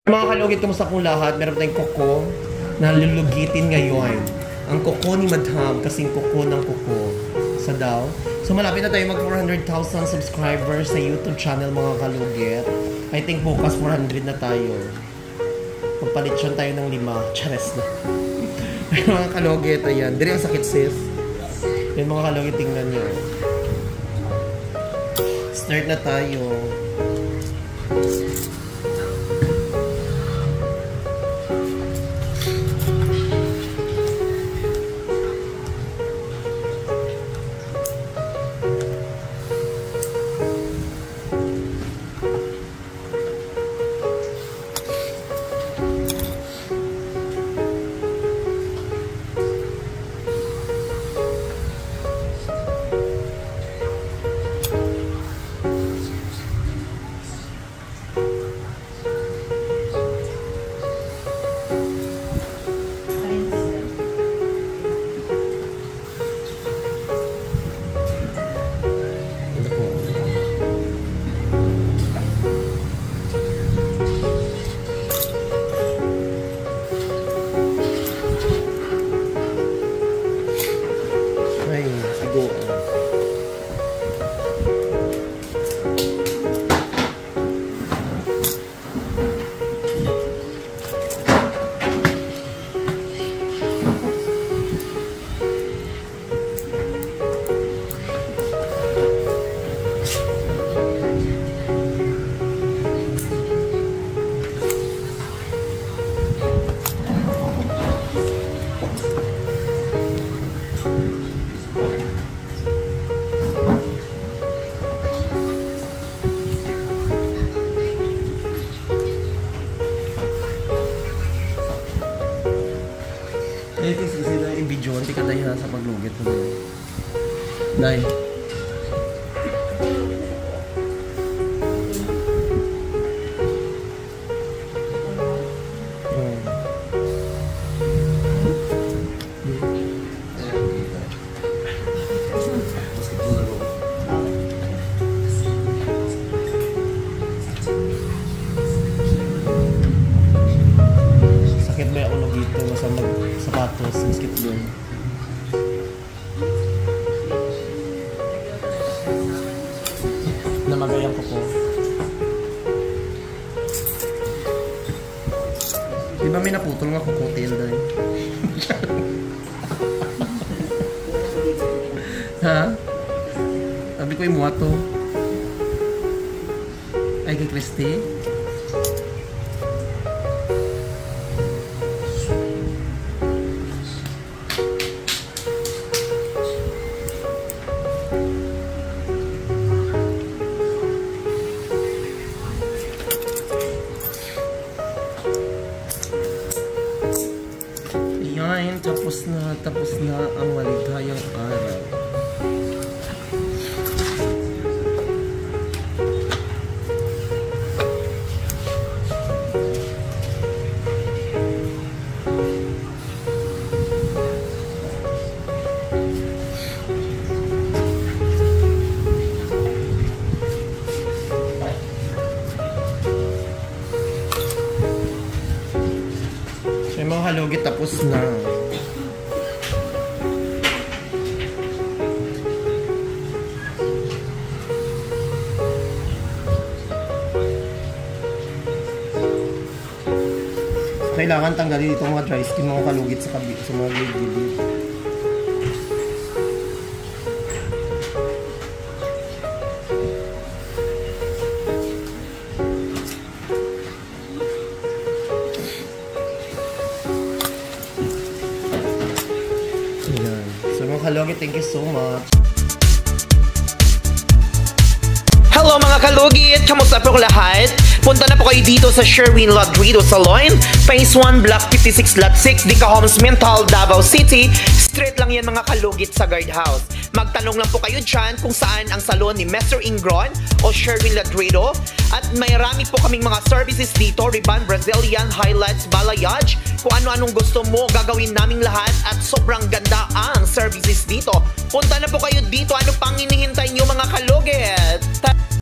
Mga kalugit, kamusta pong lahat? Meron tayong kuko na lulugitin ngayon. Ang kuko ni Madam, kasing kuko ng kuko sa daw. So malapit na tayo mag 400,000 subscribers sa YouTube channel mga kalugit. I think bukas 400 na tayo. Magpalitson tayo ng 5. Chares na. Mga kalugit, ayan. Diri ang sakit sis. Yan mga kalugit, tingnan nyo. Start na tayo. Kasi na yung video, hindi ka tayo sa paglugit mo. Dahil. Sakit ba yung ulo dito? Basta sapatos, basketball. Namagayang ko po. Di ba may naputol nga kukutil dahil? Ha? Sabi ko yung muwato. Ay, kay Christy? Ayan, tapos na ang maligayang araw. So yung mga halugit tapos na. Kailangan tanggalin itong mga dry skin, mga kalugit sa mga gilid. Ayan. So mga kalugit, thank you so much. Hello mga kalugit! Kamusta po lahat? Punta na po kayo dito sa Sherwin Ladrido Salon, Phase 1, Block 56, Lot 6, Dica Homes, Mental, Davao City. Straight lang yan mga kalugit sa guardhouse. Magtanong lang po kayo dyan kung saan ang salon ni Mr. Ingron o Sherwin Ladrido. At may rami po kaming mga services dito, Ribbon, Brazilian, Highlights, Balayage. Kung ano-anong gusto mo, gagawin naming lahat at sobrang ganda ang services dito. Punta na po kayo dito. Ano pang hinihintay nyo mga kalugit?